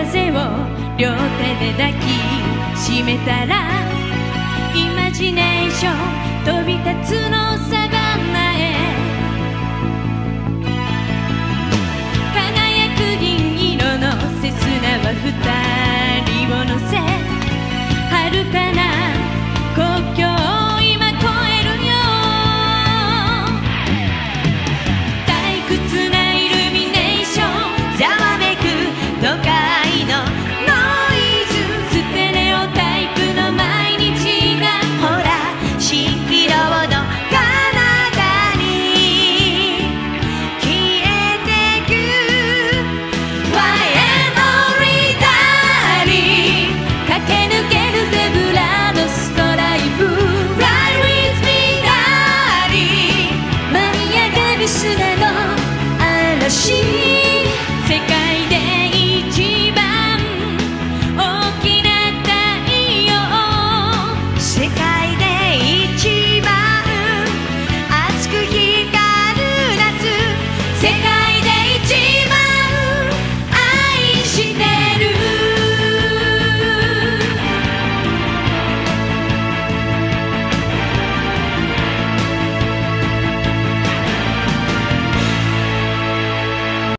風を両手で抱きしめたらイマジネーション飛び立つのサバンナへ輝く銀色のセスナは二人を乗せ遥かな国境を今越えるよ退屈なイルミネーションざわめく都会のノイズステレオタイプの毎日がほら蜃気楼の彼方に消えてく YMO ダーリン駆け抜けるゼブラのストライプ Ride with me ダーリン舞い上がる砂の嵐